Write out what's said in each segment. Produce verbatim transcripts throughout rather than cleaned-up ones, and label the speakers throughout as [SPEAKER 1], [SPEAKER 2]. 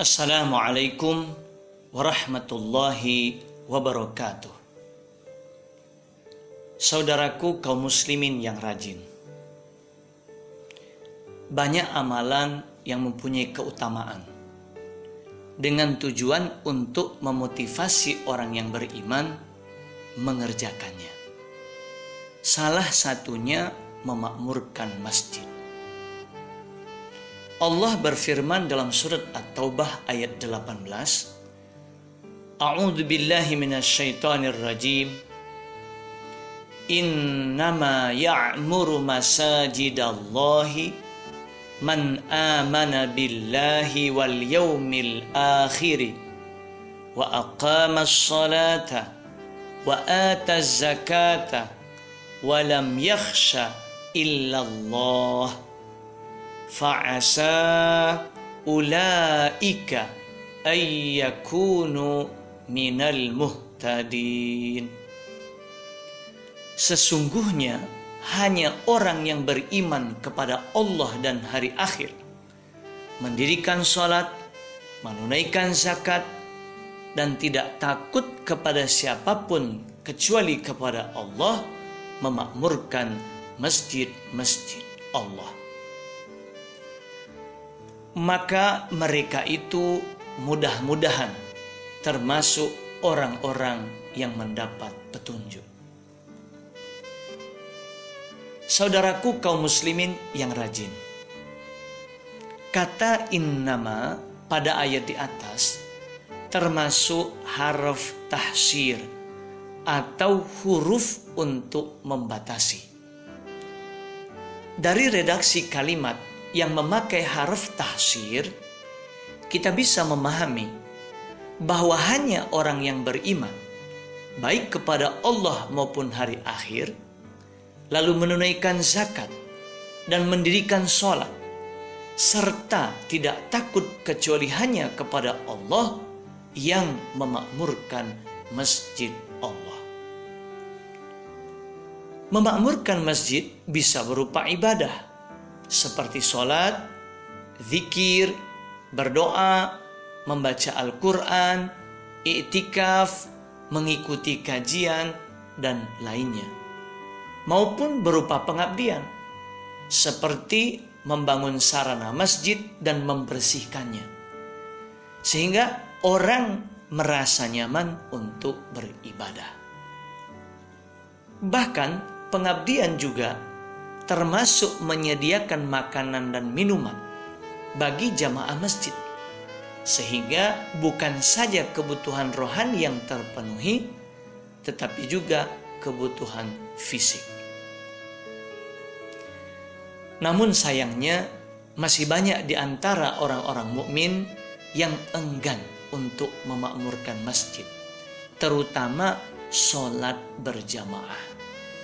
[SPEAKER 1] Assalamualaikum warahmatullahi wabarakatuh. Saudaraku kaum muslimin yang rajin, banyak amalan yang mempunyai keutamaan dengan tujuan untuk memotivasi orang yang beriman mengerjakannya. Salah satunya memakmurkan masjid. Allah berfirman dalam surat At-Taubah ayat delapan belas, A'udzu billahi minasyaitonir rajim. Innama ya'muru masajidallahi man amana billahi wal yawmil akhir wa aqamas salata wa ataz zakata wa lam yakhsha illallah fa'asa ulaika ayyakunu minal muhtadin. Sesungguhnya hanya orang yang beriman kepada Allah dan hari akhir, mendirikan salat, menunaikan zakat, dan tidak takut kepada siapapun kecuali kepada Allah, memakmurkan masjid-masjid Allah. Maka mereka itu mudah-mudahan termasuk orang-orang yang mendapat petunjuk. Saudaraku kaum muslimin yang rajin, kata innama pada ayat di atas termasuk harf tahsir atau huruf untuk membatasi. Dari redaksi kalimat yang memakai harf tahsir, kita bisa memahami bahwa hanya orang yang beriman baik kepada Allah maupun hari akhir, lalu menunaikan zakat dan mendirikan sholat, serta tidak takut kecuali hanya kepada Allah yang memakmurkan masjid Allah. Memakmurkan masjid bisa berupa ibadah seperti sholat, zikir, berdoa, membaca Al-Quran, i'tikaf, mengikuti kajian, dan lainnya. Maupun berupa pengabdian, seperti membangun sarana masjid dan membersihkannya, sehingga orang merasa nyaman untuk beribadah. Bahkan pengabdian juga termasuk menyediakan makanan dan minuman bagi jamaah masjid, sehingga bukan saja kebutuhan rohani yang terpenuhi, tetapi juga kebutuhan fisik. Namun sayangnya masih banyak di antara orang-orang mukmin yang enggan untuk memakmurkan masjid, terutama sholat berjamaah.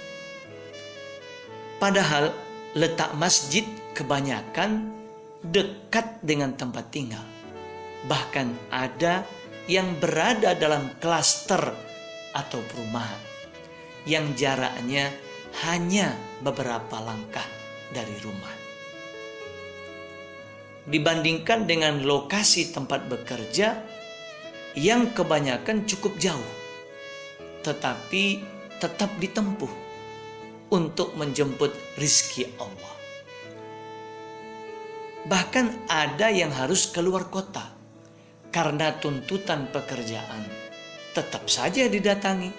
[SPEAKER 1] Padahal letak masjid kebanyakan dekat dengan tempat tinggal. Bahkan ada yang berada dalam klaster atau perumahan yang jaraknya hanya beberapa langkah dari rumah. Dibandingkan dengan lokasi tempat bekerja yang kebanyakan cukup jauh, tetapi tetap ditempuh untuk menjemput rizki Allah. Bahkan ada yang harus keluar kota karena tuntutan pekerjaan, tetap saja didatangi.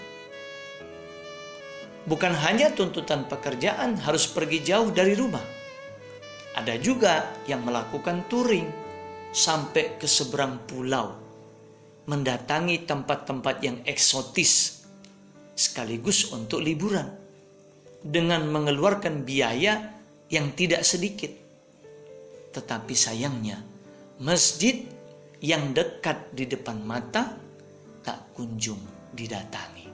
[SPEAKER 1] Bukan hanya tuntutan pekerjaan harus pergi jauh dari rumah. Ada juga yang melakukan touring sampai ke seberang pulau, mendatangi tempat-tempat yang eksotis sekaligus untuk liburan, dengan mengeluarkan biaya yang tidak sedikit. Tetapi sayangnya, masjid yang dekat di depan mata tak kunjung didatangi.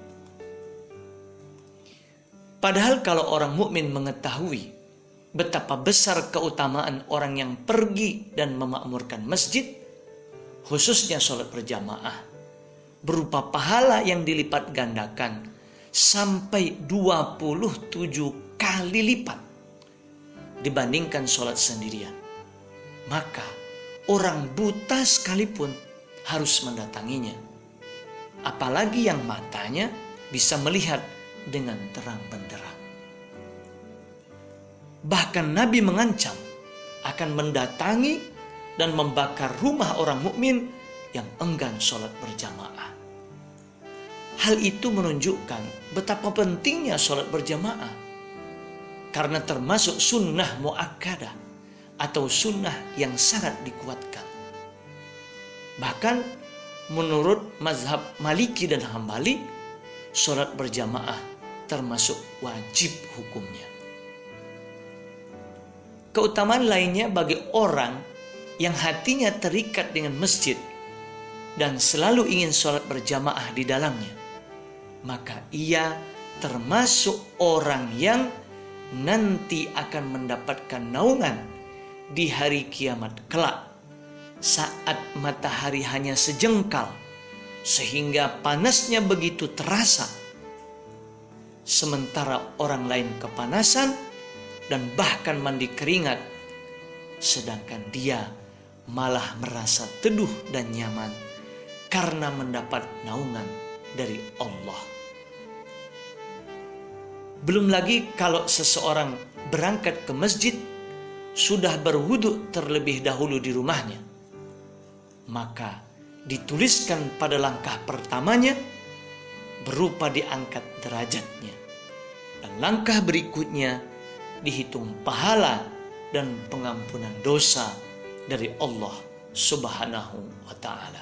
[SPEAKER 1] Padahal kalau orang mukmin mengetahui betapa besar keutamaan orang yang pergi dan memakmurkan masjid, khususnya sholat berjamaah, berupa pahala yang dilipat gandakan sampai dua puluh tujuh kali lipat dibandingkan sholat sendirian, maka orang buta sekalipun harus mendatanginya. Apalagi yang matanya bisa melihat dengan terang benderang. Bahkan Nabi mengancam akan mendatangi dan membakar rumah orang mukmin yang enggan sholat berjamaah. Hal itu menunjukkan betapa pentingnya sholat berjamaah, karena termasuk sunnah muakkadah atau sunnah yang sangat dikuatkan. Bahkan menurut mazhab Maliki dan Hambali, sholat berjamaah termasuk wajib hukumnya. Keutamaan lainnya bagi orang yang hatinya terikat dengan masjid dan selalu ingin sholat berjamaah di dalamnya, maka ia termasuk orang yang nanti akan mendapatkan naungan di hari kiamat kelak, saat matahari hanya sejengkal sehingga panasnya begitu terasa, sementara orang lain kepanasan dan bahkan mandi keringat, sedangkan dia malah merasa teduh dan nyaman karena mendapat naungan dari Allah. Belum lagi kalau seseorang berangkat ke masjid sudah berwudu terlebih dahulu di rumahnya, maka dituliskan pada langkah pertamanya berupa diangkat derajatnya, dan langkah berikutnya dihitung pahala dan pengampunan dosa dari Allah Subhanahu wa ta'ala.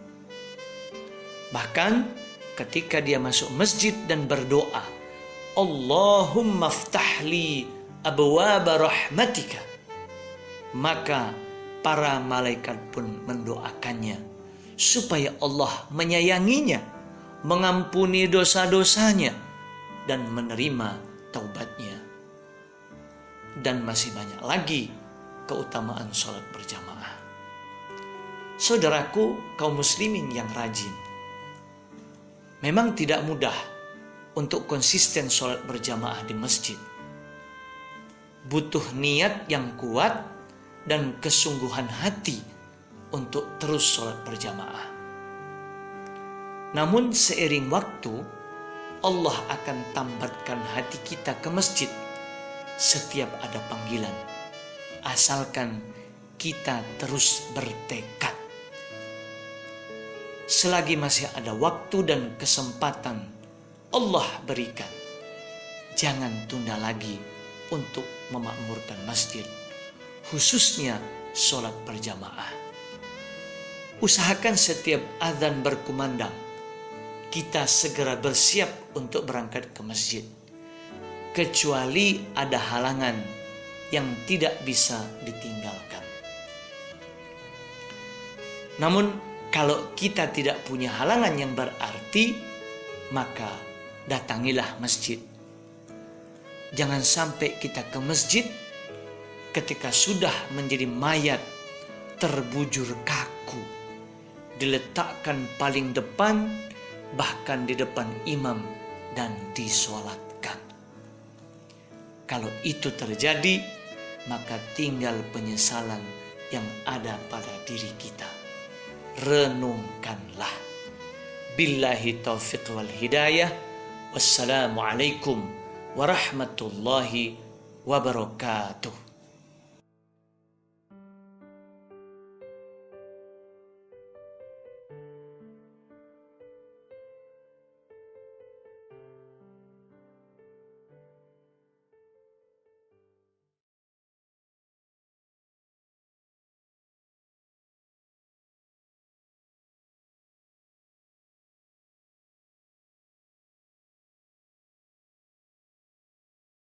[SPEAKER 1] Bahkan ketika dia masuk masjid dan berdoa, Allahumma ftahli abwaba rahmatika, maka para malaikat pun mendoakannya supaya Allah menyayanginya, mengampuni dosa-dosanya, dan menerima taubatnya. Dan masih banyak lagi keutamaan sholat berjamaah. Saudaraku kaum muslimin yang rajin, memang tidak mudah untuk konsisten sholat berjamaah di masjid. Butuh niat yang kuat dan kesungguhan hati untuk terus sholat berjamaah. Namun seiring waktu, Allah akan tambatkan hati kita ke masjid setiap ada panggilan, asalkan kita terus bertekad. Selagi masih ada waktu dan kesempatan Allah berikan, jangan tunda lagi untuk memakmurkan masjid, khususnya sholat berjamaah. Usahakan setiap azan berkumandang, kita segera bersiap untuk berangkat ke masjid, kecuali ada halangan yang tidak bisa ditinggalkan. Namun kalau kita tidak punya halangan yang berarti, maka datangilah masjid. Jangan sampai kita ke masjid ketika sudah menjadi mayat terbujur kaku, diletakkan paling depan, bahkan di depan imam, dan disolatkan. Kalau itu terjadi, maka tinggal penyesalan yang ada pada diri kita. Renungkanlah. Billahi taufiq wal hidayah. Wassalamualaikum warahmatullahi wabarakatuh.